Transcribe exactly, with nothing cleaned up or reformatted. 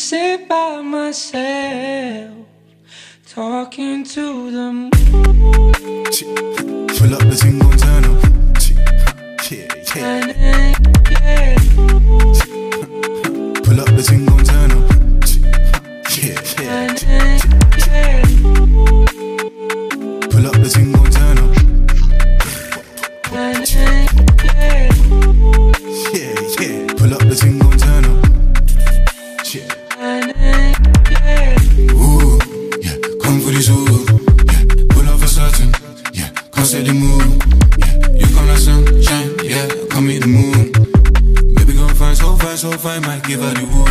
sit by myself, talking to the moon. Pull up the thing, gon' turn up. Yeah, yeah. Pull up the thing, gon' turn up. Yeah, yeah. Pull up the thing, gon' turn up. Yeah, yeah. Pull up the thing, gon' turn up. Yeah. Ooh, yeah. Come for this ooh. Yeah. Pull up for certain. Yeah. Can't say the mood. Yeah. You come like sunshine. Yeah. Come meet the moon. Baby gon' find so fine, so fine. Might give her the woo.